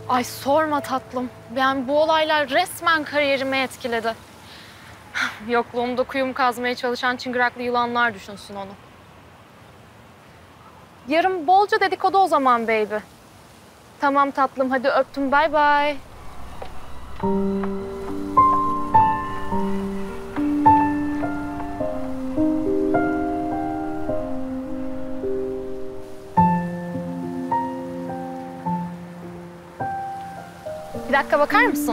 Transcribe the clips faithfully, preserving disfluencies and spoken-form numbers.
Ay sorma tatlım. Yani bu olaylar resmen kariyerimi etkiledi. Yokluğumda kuyum kazmaya çalışan çıngıraklı yılanlar düşünsün onu. Yarın bolca dedikodu o zaman baby. Tamam tatlım, hadi öptüm, bay bay. Bir dakika bakar mısın?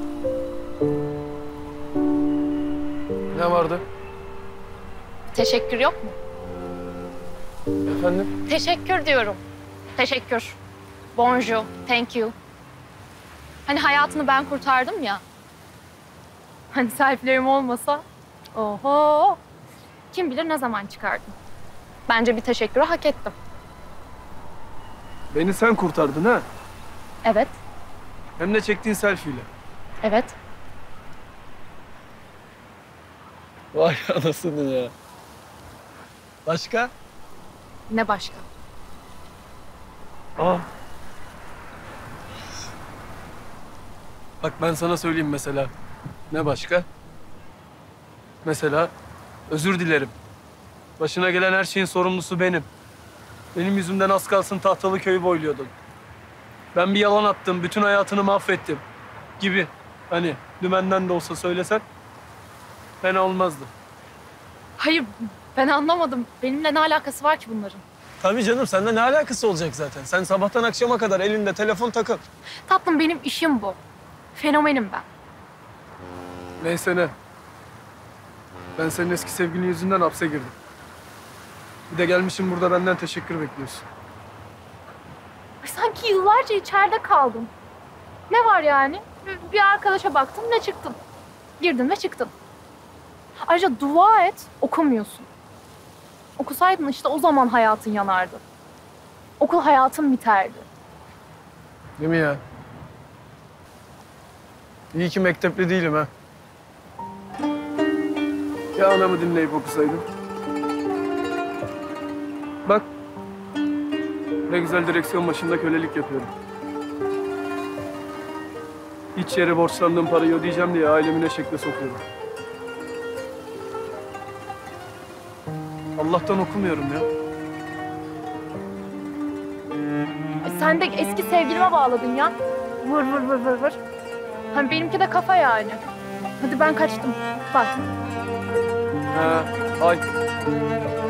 Ne vardı? Teşekkür yok mu? Efendim? Teşekkür diyorum. Teşekkür. Bonjour, thank you. Hani hayatını ben kurtardım ya. Hani selfie'lerim olmasa, oho. Kim bilir ne zaman çıkardım. Bence bir teşekkürü hak ettim. Beni sen kurtardın ha? Evet, Hem de çektiğin selfie'yle. evet. Vay anasını ya. Başka? Ne başka? Aa. Bak ben sana söyleyeyim mesela. Ne başka? Mesela özür dilerim. Başına gelen her şeyin sorumlusu benim. Benim yüzümden az kalsın Tahtalı köyü boyluyordun. Ben bir yalan attım, bütün hayatını mahvettim gibi. Hani dümenden de olsa söylesen fena olmazdı. Hayır, ben anlamadım. Benimle ne alakası var ki bunların? Tabii canım, sende ne alakası olacak zaten? Sen sabahtan akşama kadar elinde telefon takıl. Tatlım, benim işim bu. Fenomenim ben. Neyse ne. Ben senin eski sevgilin yüzünden hapse girdim. Bir de gelmişim burada benden teşekkür bekliyorsun. Ay, sanki yıllarca içeride kaldım. Ne var yani? Bir- Bir arkadaşa baktım, ne çıktın? Girdin ve çıktın. Ayrıca dua et, okumuyorsun. Okusaydın işte o zaman hayatın yanardı. Okul hayatın biterdi. Değil mi ya? İyi ki mektepli değilim ha. Ya anamı dinleyip okusaydım. Bak. Ne güzel direksiyon başında kölelik yapıyorum. Hiç yere borçlandığım parayı ödeyeceğim diye ailemi ne şekle sokuyorum. Allah'tan okumuyorum ya. E sen de eski sevgilime bağladın ya. Vır vır vır vır vır. Hani benimki de kafa yani. Hadi ben kaçtım. Bak. Ha, ay.